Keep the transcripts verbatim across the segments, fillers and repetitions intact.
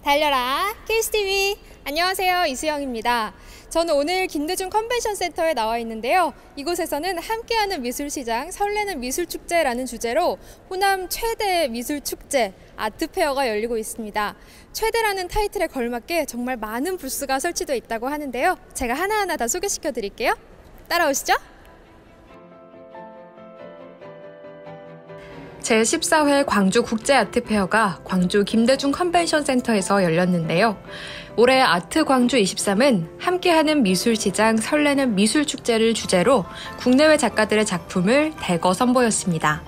달려라 케이씨티비. 안녕하세요, 이수영입니다. 저는 오늘 김대중 컨벤션 센터에 나와 있는데요. 이곳에서는 함께하는 미술시장, 설레는 미술축제라는 주제로 호남 최대 미술축제 아트페어가 열리고 있습니다. 최대라는 타이틀에 걸맞게 정말 많은 부스가 설치되어 있다고 하는데요. 제가 하나하나 다 소개시켜 드릴게요. 따라오시죠. 제십사 회 광주 국제 아트페어가 광주 김대중 컨벤션 센터에서 열렸는데요. 올해 아트 광주 이십삼은 함께하는 미술시장, 설레는 미술축제를 주제로 국내외 작가들의 작품을 대거 선보였습니다.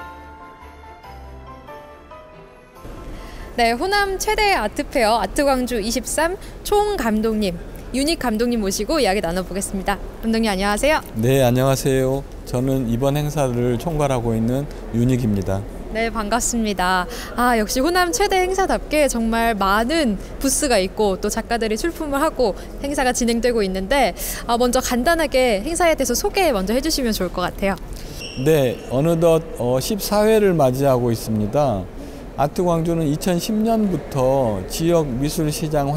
네, 호남 최대 아트페어 아트광주 이십삼 총감독님, 윤익 감독님 모시고 이야기 나눠보겠습니다. 감독님 안녕하세요. 네, 안녕하세요. 저는 이번 행사를 총괄하고 있는 윤익입니다. 네, 반갑습니다. 아, 역시 호남 최대 행사답게 정말 많은 부스가 있고 또 작가들이 출품을 하고 행사가 진행되고 있는데 아, 먼저 간단하게 행사에 대해서 소개 먼저 해주시면 좋을 것 같아요. 네, 어느덧 어, 십사 회를 맞이하고 있습니다. 아트광주는 이천십 년부터 지역 미술시장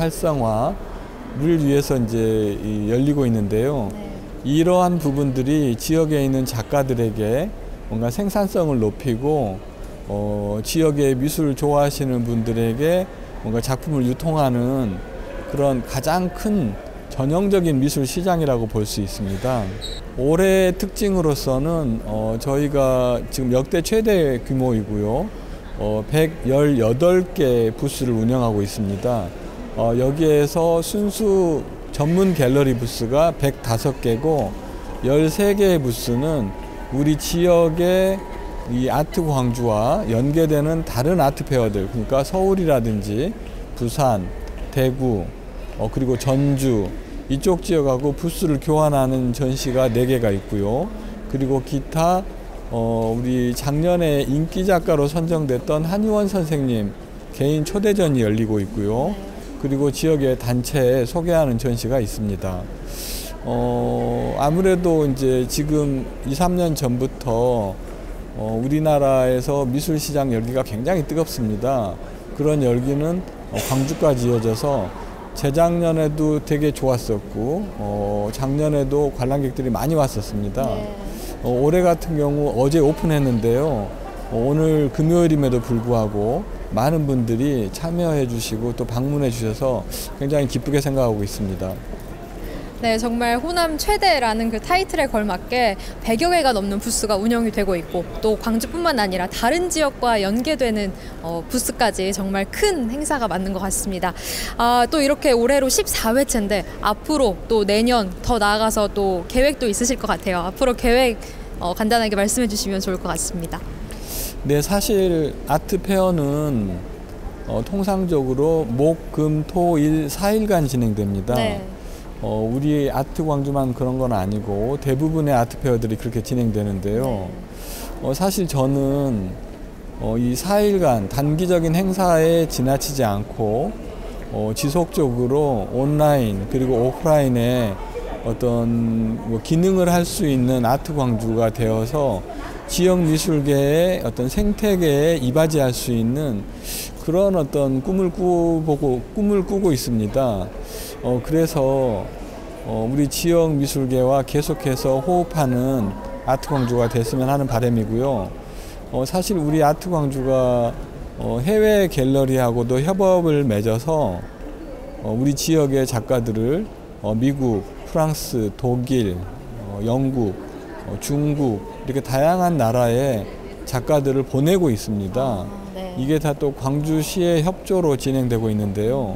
활성화를 위해서 이제 열리고 있는데요. 네. 이러한 부분들이 지역에 있는 작가들에게 뭔가 생산성을 높이고 어, 지역의 미술을 좋아하시는 분들에게 뭔가 작품을 유통하는 그런 가장 큰 전형적인 미술 시장이라고 볼 수 있습니다. 올해 특징으로서는 어, 저희가 지금 역대 최대 규모이고요. 어, 백십팔 개 부스를 운영하고 있습니다. 어, 여기에서 순수 전문 갤러리 부스가 백오 개고 열세 개의 부스는 우리 지역의 이 아트 광주와 연계되는 다른 아트 페어들, 그러니까 서울이라든지 부산, 대구, 어, 그리고 전주 이쪽 지역하고 부스를 교환하는 전시가 네 개가 있고요. 그리고 기타 어, 우리 작년에 인기 작가로 선정됐던 한의원 선생님 개인 초대전이 열리고 있고요. 그리고 지역의 단체에 소개하는 전시가 있습니다. 어, 아무래도 이제 지금 이, 삼 년 전부터 어, 우리나라에서 미술시장 열기가 굉장히 뜨겁습니다. 그런 열기는 어, 광주까지 이어져서 재작년에도 되게 좋았었고 어, 작년에도 관람객들이 많이 왔었습니다. 네. 어, 올해 같은 경우 어제 오픈했는데요. 어, 오늘 금요일임에도 불구하고 많은 분들이 참여해 주시고 또 방문해 주셔서 굉장히 기쁘게 생각하고 있습니다. 네, 정말 호남 최대라는 그 타이틀에 걸맞게 백여 개가 넘는 부스가 운영이 되고 있고 또 광주뿐만 아니라 다른 지역과 연계되는 어, 부스까지 정말 큰 행사가 맞는 것 같습니다. 아, 또 이렇게 올해로 십사 회째인데 앞으로 또 내년 더 나아가서 또 계획도 있으실 것 같아요. 앞으로 계획 어, 간단하게 말씀해 주시면 좋을 것 같습니다. 네, 사실 아트 페어는 어, 통상적으로 목, 금, 토, 일, 사 일간 진행됩니다. 네. 어, 우리 아트 광주만 그런 건 아니고 대부분의 아트 페어들이 그렇게 진행되는데요. 네. 어, 사실 저는 어, 이 사 일간 단기적인 행사에 지나치지 않고 어, 지속적으로 온라인 그리고 오프라인에 어떤 뭐 기능을 할 수 있는 아트 광주가 되어서 지역 미술계의 어떤 생태계에 이바지할 수 있는 그런 어떤 꿈을 꾸보고 꿈을 꾸고 있습니다. 어, 그래서 어, 우리 지역 미술계와 계속해서 호흡하는 아트 광주가 됐으면 하는 바람이고요. 어, 사실 우리 아트 광주가 어, 해외 갤러리하고도 협업을 맺어서 어, 우리 지역의 작가들을 어, 미국, 프랑스, 독일, 어, 영국, 어, 중국 이렇게 다양한 나라에 작가들을 보내고 있습니다. 아, 네. 이게 다 또 광주시의 협조로 진행되고 있는데요.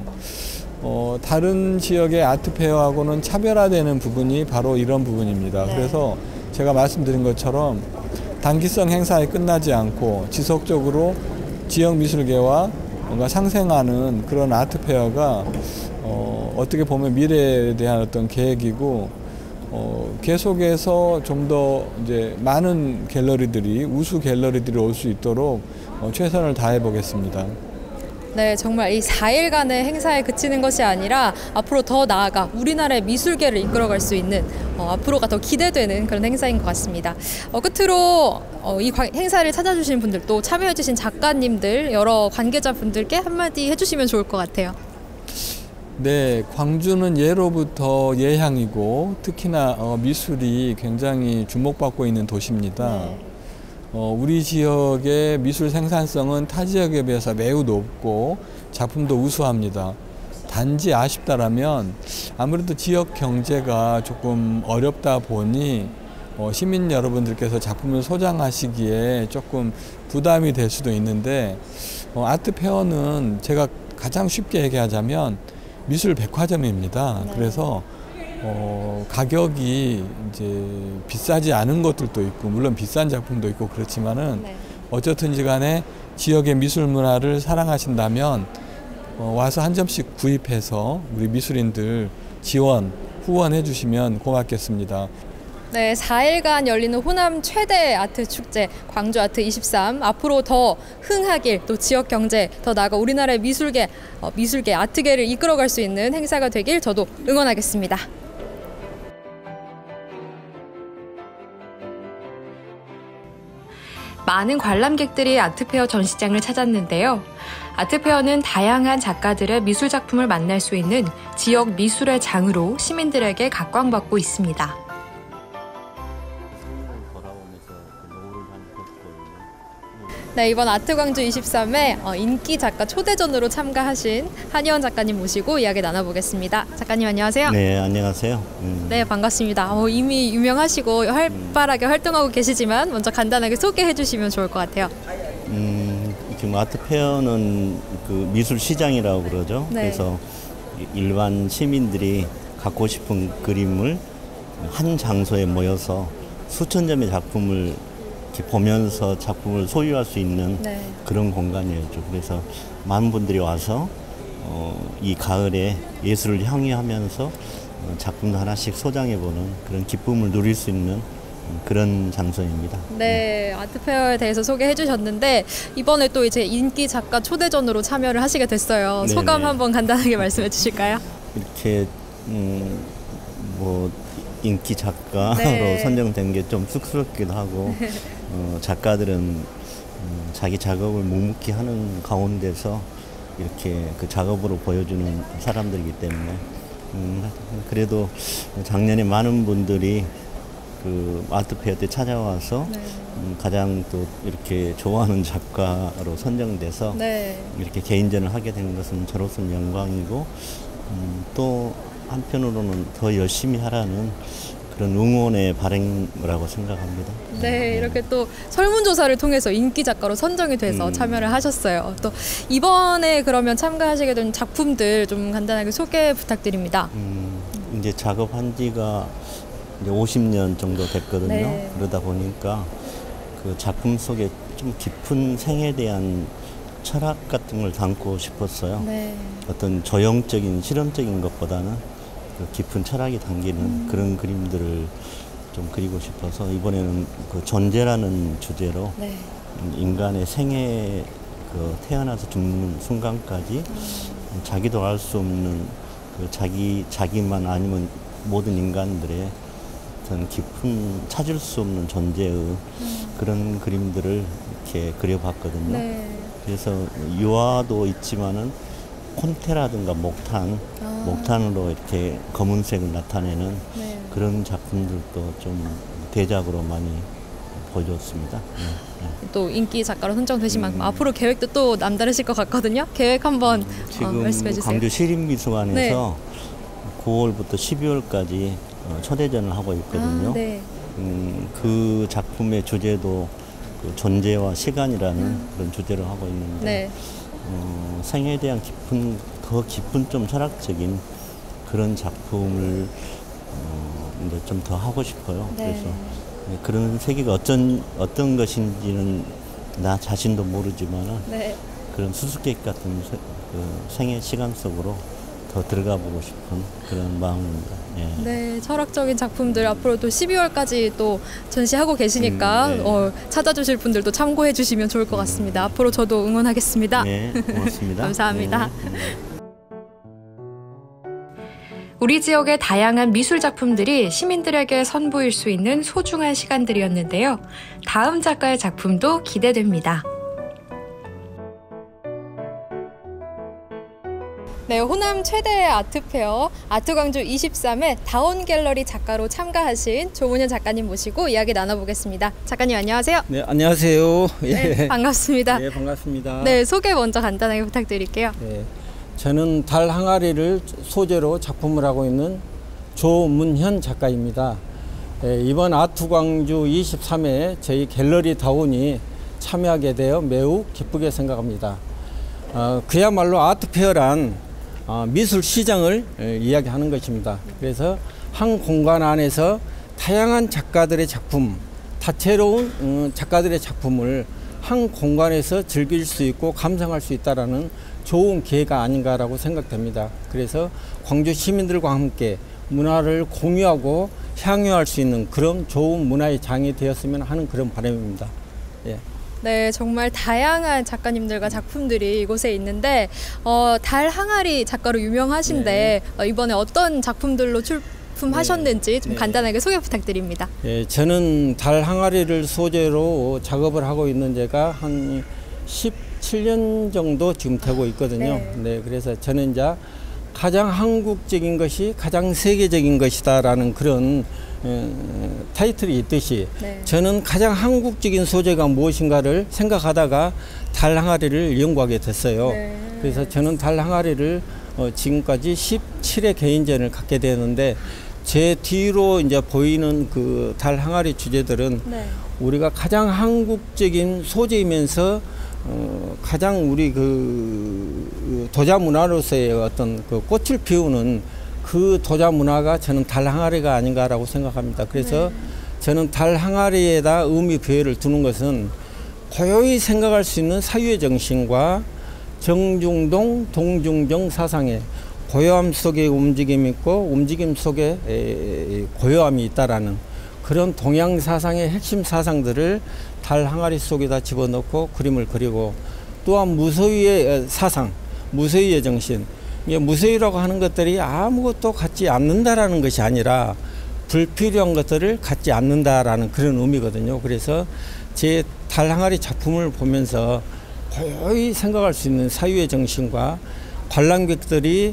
어, 다른 지역의 아트페어하고는 차별화되는 부분이 바로 이런 부분입니다. 네. 그래서 제가 말씀드린 것처럼 단기성 행사에 끝나지 않고 지속적으로 지역 미술계와 뭔가 상생하는 그런 아트페어가 어, 어떻게 보면 미래에 대한 어떤 계획이고 어, 계속해서 좀 더 이제 많은 갤러리들이 우수 갤러리들이 올 수 있도록 어, 최선을 다해 보겠습니다. 네, 정말 이 사 일간의 행사에 그치는 것이 아니라 앞으로 더 나아가 우리나라의 미술계를 이끌어갈 수 있는 어, 앞으로가 더 기대되는 그런 행사인 것 같습니다. 어, 끝으로 어, 이 행사를 찾아주신 분들 또 참여해주신 작가님들 여러 관계자분들께 한마디 해주시면 좋을 것 같아요. 네, 광주는 예로부터 예향이고 특히나 어, 미술이 굉장히 주목받고 있는 도시입니다. 네. 어, 우리 지역의 미술 생산성은 타 지역에 비해서 매우 높고 작품도 우수합니다. 단지 아쉽다라면 아무래도 지역 경제가 조금 어렵다 보니 어, 시민 여러분들께서 작품을 소장하시기에 조금 부담이 될 수도 있는데 어, 아트페어는 제가 가장 쉽게 얘기하자면 미술 백화점입니다. 네. 그래서 어, 가격이 이제 비싸지 않은 것들도 있고 물론 비싼 작품도 있고 그렇지만은 네. 어쨌든지 간에 지역의 미술 문화를 사랑하신다면 어, 와서 한 점씩 구입해서 우리 미술인들 지원, 후원해 주시면 고맙겠습니다. 네, 사 일간 열리는 호남 최대 아트 축제 광주 아트 이십삼 앞으로 더 흥하길 또 지역 경제 더 나아가 우리나라의 미술계 어, 미술계 아트계를 이끌어갈 수 있는 행사가 되길 저도 응원하겠습니다. 많은 관람객들이 아트페어 전시장을 찾았는데요. 아트페어는 다양한 작가들의 미술 작품을 만날 수 있는 지역 미술의 장으로 시민들에게 각광받고 있습니다. 네, 이번 아트광주 이십삼에 인기 작가 초대전으로 참가하신 한희원 작가님 모시고 이야기 나눠보겠습니다. 작가님 안녕하세요. 네, 안녕하세요. 음. 네, 반갑습니다. 어, 이미 유명하시고 활발하게 음. 활동하고 계시지만 먼저 간단하게 소개해 주시면 좋을 것 같아요. 음, 지금 아트페어는 그 미술 시장이라고 그러죠. 네. 그래서 일반 시민들이 갖고 싶은 그림을 한 장소에 모여서 수천 점의 작품을 보면서 작품을 소유할 수 있는 네. 그런 공간이었죠. 그래서 많은 분들이 와서 어, 이 가을에 예술을 향유하면서 어, 작품도 하나씩 소장해보는 그런 기쁨을 누릴 수 있는 그런 장소입니다. 네, 아트페어에 대해서 소개해 주셨는데 이번에 또 이제 인기 작가 초대전으로 참여를 하시게 됐어요. 네네. 소감 한번 간단하게 말씀해 주실까요? 이렇게 음, 뭐 인기 작가로 네. 선정된 게 좀 쑥스럽기도 하고 어, 작가들은 음, 자기 작업을 묵묵히 하는 가운데서 이렇게 그 작업으로 보여주는 사람들이기 때문에 음, 그래도 작년에 많은 분들이 그 아트페어 때 찾아와서 네. 음, 가장 또 이렇게 좋아하는 작가로 선정돼서 네. 이렇게 개인전을 하게 된 것은 저로서는 영광이고 음, 또 한편으로는 더 열심히 하라는 그런 응원의 발행이라고 생각합니다. 네, 이렇게 또 설문조사를 통해서 인기 작가로 선정이 돼서 음. 참여를 하셨어요. 또 이번에 그러면 참가하시게 된 작품들 좀 간단하게 소개 부탁드립니다. 음, 이제 작업한 지가 이제 오십 년 정도 됐거든요. 네. 그러다 보니까 그 작품 속에 좀 깊은 생에 대한 철학 같은 걸 담고 싶었어요. 네. 어떤 조형적인 실험적인 것보다는 그 깊은 철학이 담기는 음. 그런 그림들을 좀 그리고 싶어서 이번에는 그 존재라는 주제로 네. 인간의 생애 그 태어나서 죽는 순간까지 음. 자기도 알 수 없는 그 자기 자기만 아니면 모든 인간들의 어떤 깊은 찾을 수 없는 존재의 음. 그런 그림들을 이렇게 그려봤거든요. 네. 그래서 유화도 있지만은 콘테라든가 목탄, 아. 목탄으로 이렇게 검은색을 나타내는 네. 그런 작품들도 좀 대작으로 많이 보여줬습니다. 네, 네. 또 인기 작가로 선정되신 만큼 음. 앞으로 계획도 또 남다르실 것 같거든요. 계획 한번 음, 지금 어, 말씀해 주세요. 광주 시립미술관에서 네. 구월부터 십이월까지 어, 초대전을 하고 있거든요. 아, 네. 음, 그 작품의 주제도 그 존재와 시간이라는 음. 그런 주제로 하고 있는데 네. 어, 생에 대한 깊은, 더 깊은 좀 철학적인 그런 작품을 어, 이제 좀 더 하고 싶어요. 네. 그래서 그런 세계가 어떤, 어떤 것인지는 나 자신도 모르지만은 네. 그런 수수께끼 같은 세, 그 생의 시간 속으로 더 들어가 보고 싶은 그런 마음입니다. 예. 네, 철학적인 작품들 앞으로도 십이월까지 또 전시하고 계시니까 음, 네. 어, 찾아주실 분들도 참고해 주시면 좋을 것 같습니다. 음. 앞으로 저도 응원하겠습니다. 네, 고맙습니다. 감사합니다. 네. 우리 지역의 다양한 미술 작품들이 시민들에게 선보일 수 있는 소중한 시간들이었는데요. 다음 작가의 작품도 기대됩니다. 네, 호남 최대의 아트페어 아트광주 이십삼 회 다온갤러리 작가로 참가하신 조문현 작가님 모시고 이야기 나눠보겠습니다. 작가님 안녕하세요. 네, 안녕하세요. 네, 예. 반갑습니다. 네, 반갑습니다. 네, 소개 먼저 간단하게 부탁드릴게요. 네, 저는 달 항아리를 소재로 작품을 하고 있는 조문현 작가입니다. 예, 이번 아트광주 이십삼 회 저희 갤러리 다온이 참여하게 되어 매우 기쁘게 생각합니다. 어, 그야말로 아트페어란 어, 미술 시장을 에, 이야기하는 것입니다. 그래서 한 공간 안에서 다양한 작가들의 작품, 다채로운 어, 작가들의 작품을 한 공간에서 즐길 수 있고 감상할 수 있다는 좋은 기회가 아닌가라고 생각됩니다. 그래서 광주 시민들과 함께 문화를 공유하고 향유할 수 있는 그런 좋은 문화의 장이 되었으면 하는 그런 바람입니다. 예. 네, 정말 다양한 작가님들과 작품들이 이곳에 있는데 어, 달 항아리 작가로 유명하신데 네. 어, 이번에 어떤 작품들로 출품하셨는지 네. 좀 네. 간단하게 소개 부탁드립니다. 예, 저는 달 항아리를 소재로 작업을 하고 있는 지가 한 십칠 년 정도 지금 되고 있거든요. 네. 네, 그래서 저는 이제 가장 한국적인 것이 가장 세계적인 것이다라는 그런 에, 타이틀이 있듯이 네. 저는 가장 한국적인 소재가 무엇인가를 생각하다가 달 항아리를 연구하게 됐어요. 네. 그래서 저는 달 항아리를 어, 지금까지 십칠 회 개인전을 갖게 되었는데 제 뒤로 이제 보이는 그 달 항아리 주제들은 네. 우리가 가장 한국적인 소재이면서 어, 가장 우리 그 도자 문화로서의 어떤 그 꽃을 피우는 그 도자 문화가 저는 달 항아리가 아닌가라고 생각합니다. 그래서 네. 저는 달 항아리에다 의미 부여를 두는 것은 고요히 생각할 수 있는 사유의 정신과 정중동 동중정 사상의 고요함 속에 움직임이 있고 움직임 속에 고요함이 있다라는 그런 동양 사상의 핵심 사상들을 달 항아리 속에다 집어넣고 그림을 그리고 또한 무서위의 사상, 무서위의 정신, 무서위라고 하는 것들이 아무것도 갖지 않는다라는 것이 아니라 불필요한 것들을 갖지 않는다라는 그런 의미거든요. 그래서 제 달 항아리 작품을 보면서 고요히 생각할 수 있는 사유의 정신과 관람객들이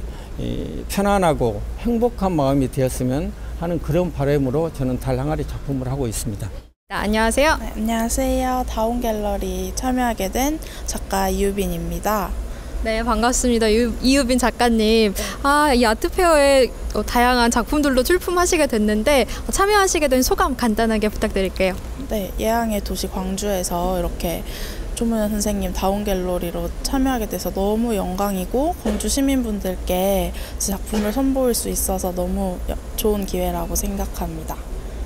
편안하고 행복한 마음이 되었으면 하는 그런 바람으로 저는 달 항아리 작품을 하고 있습니다. 네, 안녕하세요. 네, 안녕하세요. 다온갤러리 참여하게 된 작가 이유빈입니다. 네, 반갑습니다. 유, 이유빈 작가님. 아, 이 아트페어에 어, 다양한 작품들로 출품하시게 됐는데 어, 참여하시게 된 소감 간단하게 부탁드릴게요. 네, 예향의 도시 광주에서 이렇게 조문현 선생님 다온갤러리로 참여하게 돼서 너무 영광이고 광주 시민분들께 제 작품을 선보일 수 있어서 너무 좋은 기회라고 생각합니다.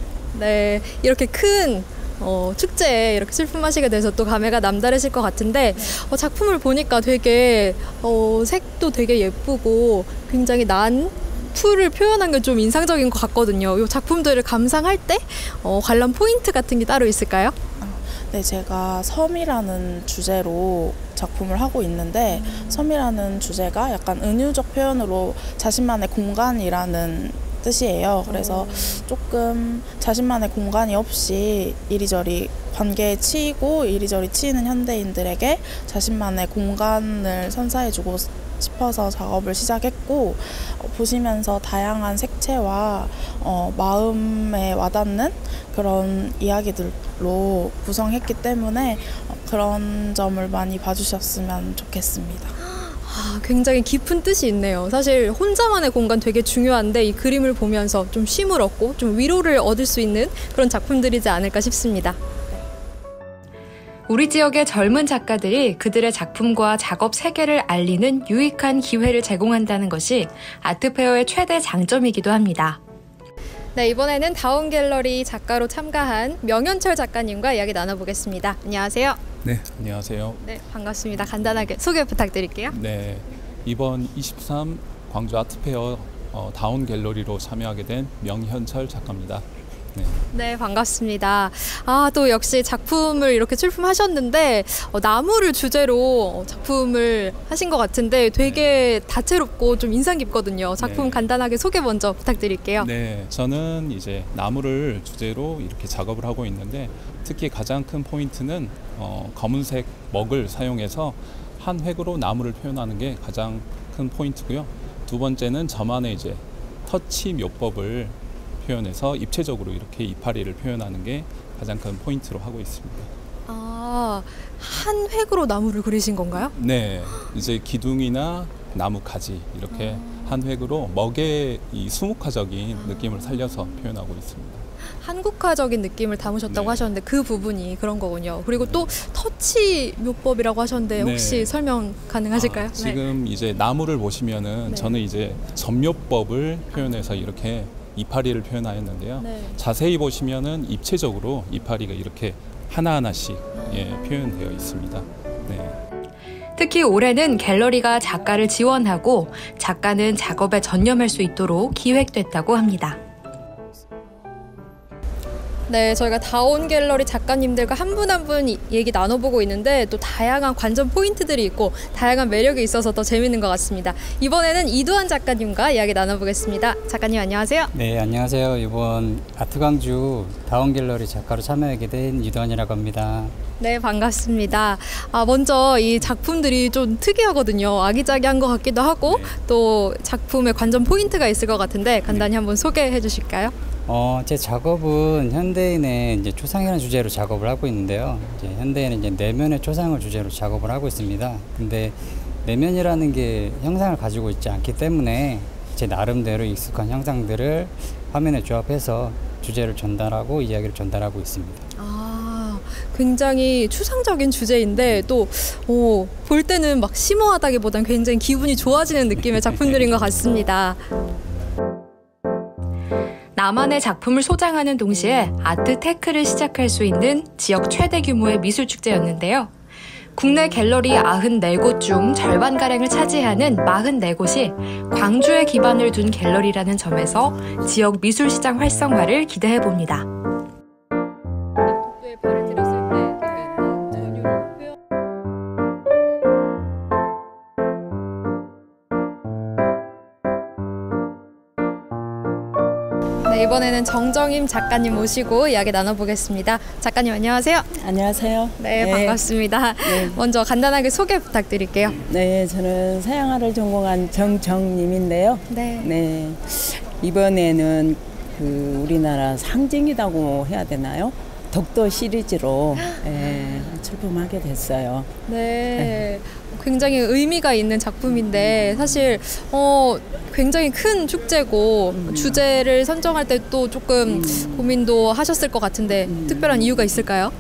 네, 이렇게 큰 어, 축제에 이렇게 출품하시게 돼서 또 감회가 남다르실 것 같은데 어, 작품을 보니까 되게 어, 색도 되게 예쁘고 굉장히 난 풀을 표현한 게 좀 인상적인 것 같거든요. 이 작품들을 감상할 때 어, 관람 포인트 같은 게 따로 있을까요? 네, 제가 섬이라는 주제로 작품을 하고 있는데 음. 섬이라는 주제가 약간 은유적 표현으로 자신만의 공간이라는 뜻이에요. 그래서 오. 조금 자신만의 공간이 없이 이리저리 관계에 치이고 이리저리 치이는 현대인들에게 자신만의 공간을 선사해주고 싶어서 작업을 시작했고 어, 보시면서 다양한 색채와 어, 마음에 와닿는 그런 이야기들로 구성했기 때문에 어, 그런 점을 많이 봐주셨으면 좋겠습니다. 아, 굉장히 깊은 뜻이 있네요. 사실 혼자만의 공간 되게 중요한데 이 그림을 보면서 좀 쉼을 얻고 좀 위로를 얻을 수 있는 그런 작품들이지 않을까 싶습니다. 우리 지역의 젊은 작가들이 그들의 작품과 작업 세계를 알리는 유익한 기회를 제공한다는 것이 아트페어의 최대 장점이기도 합니다. 네, 이번에는 다온갤러리 작가로 참가한 명현철 작가님과 이야기 나눠보겠습니다. 안녕하세요. 네, 안녕하세요. 네, 반갑습니다. 간단하게 소개 부탁드릴게요. 네, 이번 이십삼 광주 아트페어 어, 다운 갤러리로 참여하게 된 명현철 작가입니다. 네. 네, 반갑습니다. 아, 또 역시 작품을 이렇게 출품하셨는데 어, 나무를 주제로 작품을 하신 것 같은데 되게 다채롭고 좀 인상 깊거든요. 작품 네. 간단하게 소개 먼저 부탁드릴게요. 네, 저는 이제 나무를 주제로 이렇게 작업을 하고 있는데 특히 가장 큰 포인트는 어, 검은색 먹을 사용해서 한 획으로 나무를 표현하는 게 가장 큰 포인트고요. 두 번째는 저만의 이제 터치 묘법을 표현해서 입체적으로 이렇게 이파리를 표현하는 게 가장 큰 포인트로 하고 있습니다. 아, 한 획으로 나무를 그리신 건가요? 네, 이제 기둥이나 나무 가지 이렇게 아. 한 획으로 먹의 이 수묵화적인 아. 느낌을 살려서 표현하고 있습니다. 한국화적인 느낌을 담으셨다고 네. 하셨는데 그 부분이 그런 거군요. 그리고 또 터치 묘법이라고 하셨는데 혹시 네. 설명 가능하실까요? 아, 지금 네. 이제 나무를 보시면은 네. 저는 이제 접묘법을 표현해서 이렇게 이파리를 표현하였는데요. 네. 자세히 보시면은 입체적으로 이파리가 이렇게 하나하나씩 예, 표현되어 있습니다. 네. 특히 올해는 갤러리가 작가를 지원하고 작가는 작업에 전념할 수 있도록 기획됐다고 합니다. 네, 저희가 다온 갤러리 작가님들과 한 분 한 분 얘기 나눠보고 있는데 또 다양한 관전 포인트들이 있고 다양한 매력이 있어서 더 재밌는 것 같습니다. 이번에는 이두환 작가님과 이야기 나눠보겠습니다. 작가님 안녕하세요. 네, 안녕하세요. 이번 아트광주 다온 갤러리 작가로 참여하게 된 이두환이라고 합니다. 네, 반갑습니다. 아, 먼저 이 작품들이 좀 특이하거든요. 아기자기한 것 같기도 하고 네. 또 작품의 관전 포인트가 있을 것 같은데 간단히 한번 소개해 주실까요? 어, 제 작업은 현대인의 이제 초상이라는 주제로 작업을 하고 있는데요. 이제 현대인은 이제 내면의 초상을 주제로 작업을 하고 있습니다. 근데 내면이라는 게 형상을 가지고 있지 않기 때문에 제 나름대로 익숙한 형상들을 화면에 조합해서 주제를 전달하고 이야기를 전달하고 있습니다. 아, 굉장히 추상적인 주제인데 또 오, 볼 때는 막 심오하다기보단 굉장히 기분이 좋아지는 느낌의 작품들인 것 같습니다. 나만의 작품을 소장하는 동시에 아트테크를 시작할 수 있는 지역 최대 규모의 미술축제였는데요. 국내 갤러리 구십사 곳 중 절반가량을 차지하는 사십사 곳이 광주에 기반을 둔 갤러리라는 점에서 지역 미술시장 활성화를 기대해봅니다. 독도에 발을 들였을 때 전율 표현 네, 이번에는 정정임 작가님 모시고 이야기 나눠보겠습니다. 작가님 안녕하세요. 안녕하세요. 네, 네. 반갑습니다. 네. 먼저 간단하게 소개 부탁드릴게요. 네, 저는 서양화를 전공한 정정님인데요. 네. 네, 이번에는 그 우리나라 상징이라고 해야 되나요? 독도 시리즈로 예, 출품하게 됐어요. 네. 네. 굉장히 의미가 있는 작품인데 사실 어, 굉장히 큰 축제고 음. 주제를 선정할 때 또 조금 음. 고민도 하셨을 것 같은데 음. 특별한 이유가 있을까요?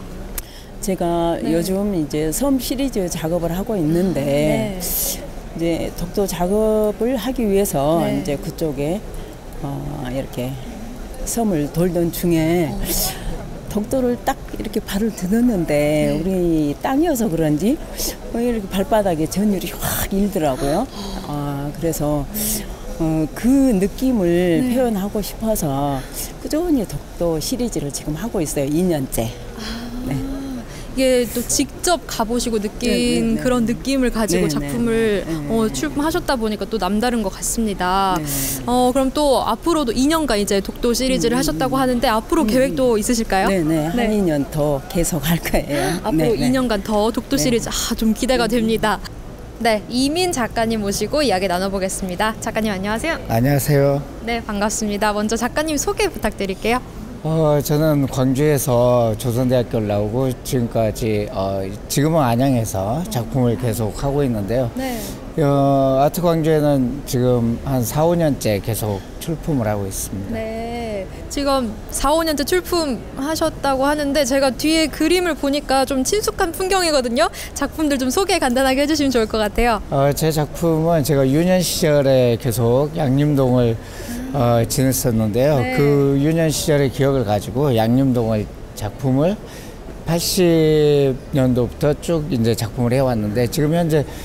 제가 네. 요즘 이제 섬 시리즈 작업을 하고 있는데 네. 이제 독도 작업을 하기 위해서 네. 이제 그쪽에 어, 이렇게 섬을 돌던 중에 어. 독도를 딱 이렇게 발을 디뎠는데 네. 우리 땅이어서 그런지 이렇게 발바닥에 전율이 확 일더라고요. 아, 그래서 어, 그 느낌을 네. 표현하고 싶어서 꾸준히 독도 시리즈를 지금 하고 있어요. 이 년째. 아, 네. 이게 또 직접 가보시고 느낀 네, 네, 네. 그런 느낌을 가지고 네, 작품을 네, 네. 어, 출품하셨다 보니까 또 남다른 것 같습니다. 네. 어, 그럼 또 앞으로도 이 년간 이제 독도 시리즈를 음, 하셨다고 하는데 앞으로 음, 계획도 있으실까요? 네네. 한 네. 이 년 더 계속 할 거예요. 앞으로 네, 이 년간 더 독도 네. 시리즈 아, 좀 기대가 됩니다. 네, 이민 작가님 모시고 이야기 나눠보겠습니다. 작가님 안녕하세요. 안녕하세요. 네, 반갑습니다. 먼저 작가님 소개 부탁드릴게요. 어, 저는 광주에서 조선대학교를 나오고 지금까지 어, 지금은 안양에서 작품을 계속 하고 있는데요. 네. 어, 아트 광주에는 지금 한 사, 오 년째 계속 출품을 하고 있습니다. 네, 지금 사, 오 년째 출품하셨다고 하는데 제가 뒤에 그림을 보니까 좀 친숙한 풍경이거든요. 작품들 좀 소개 간단하게 해주시면 좋을 것 같아요. 어, 제 작품은 제가 유년 시절에 계속 양림동을 어, 지냈었는데요. 네. 그 유년 시절의 기억을 가지고 양림동을 작품을 팔십 년도부터 쭉 이제 작품을 해왔는데 지금 현재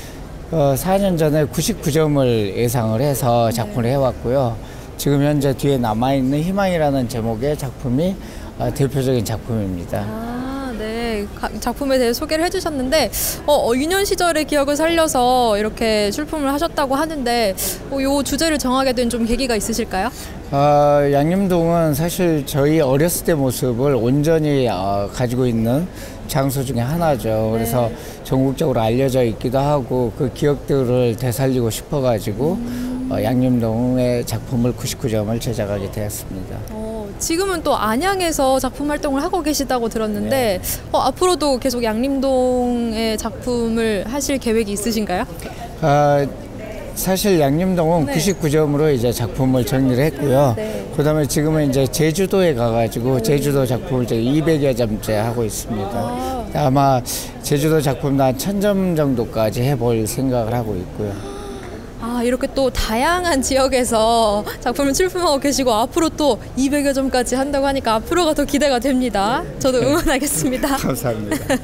어, 사 년 전에 구십구 점을 예상을 해서 작품을 해왔고요. 지금 현재 뒤에 남아있는 희망이라는 제목의 작품이 어, 대표적인 작품입니다. 아, 네. 가, 작품에 대해 소개를 해주셨는데 어, 어, 유년 시절의 기억을 살려서 이렇게 출품을 하셨다고 하는데 어, 이 주제를 정하게 된 좀 계기가 있으실까요? 어, 양림동은 사실 저희 어렸을 때 모습을 온전히 어, 가지고 있는 장소 중에 하나죠. 그래서 네. 전국적으로 알려져 있기도 하고 그 기억들을 되살리고 싶어가지고 음. 어, 양림동의 작품을 구십구 점을 제작하게 되었습니다. 어, 지금은 또 안양에서 작품 활동을 하고 계시다고 들었는데 네. 어, 앞으로도 계속 양림동의 작품을 하실 계획이 있으신가요? 어, 사실 양림동은 네. 구십구 점으로 이제 작품을 정리를 했고요. 네. 그다음에 지금은 이제 제주도에 가가지고 제주도 작품을 이제 이백여 점째 하고 있습니다. 아. 아마 제주도 작품도 한 천 점 정도까지 해볼 생각을 하고 있고요. 아, 이렇게 또 다양한 지역에서 작품을 출품하고 계시고 앞으로 또 이백여 점까지 한다고 하니까 앞으로가 더 기대가 됩니다. 저도 응원하겠습니다. 감사합니다.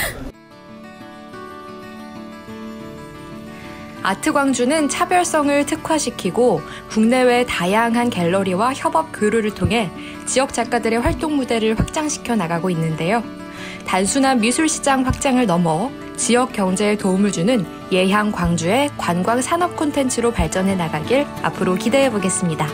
아트광주는 차별성을 특화시키고 국내외 다양한 갤러리와 협업 교류를 통해 지역 작가들의 활동 무대를 확장시켜 나가고 있는데요. 단순한 미술시장 확장을 넘어 지역 경제에 도움을 주는 예향 광주의 관광 산업 콘텐츠로 발전해 나가길 앞으로 기대해 보겠습니다.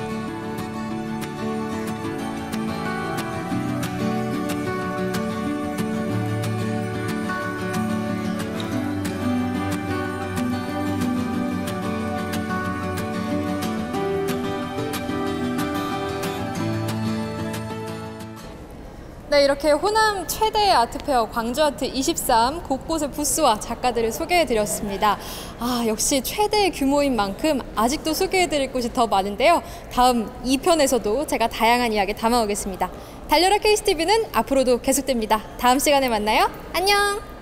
네, 이렇게 호남 최대의 아트페어 광주아트 이십삼 곳곳의 부스와 작가들을 소개해드렸습니다. 아, 역시 최대 규모인 만큼 아직도 소개해드릴 곳이 더 많은데요. 다음 이 편에서도 제가 다양한 이야기 담아오겠습니다. 달려라 케이씨티비는 앞으로도 계속됩니다. 다음 시간에 만나요. 안녕!